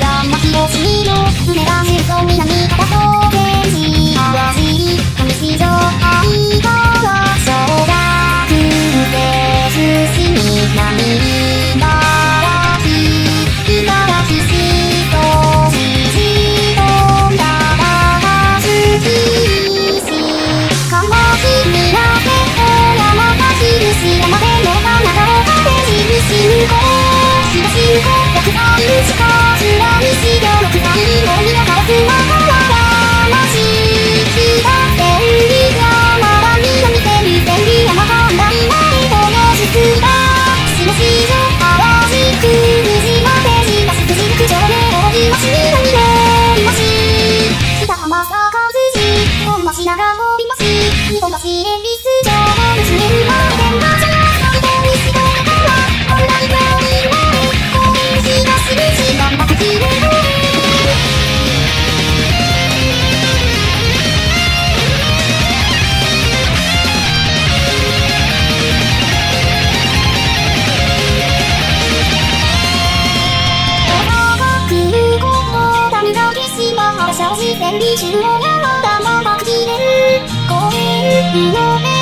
らまきをしろ船が中東南方と天使淡路上愛川小学生出身南茨城茨城市と知事と長好きしかまきみなせ山田印山での花を食べ印向こう東向こう薬剤しかずらにしよ6歳の宮川すまからまし北千里山田南千里千里山半大前との出馬下市場淡路区藤間天使バス筋陸上で大東南で今市北浜坂筋本町長森町日本橋恵比寿城娘生まれ電話所三本西とからオンライン病院前公園東西頑張ってきれろ千里中央山田まばきれる公園の上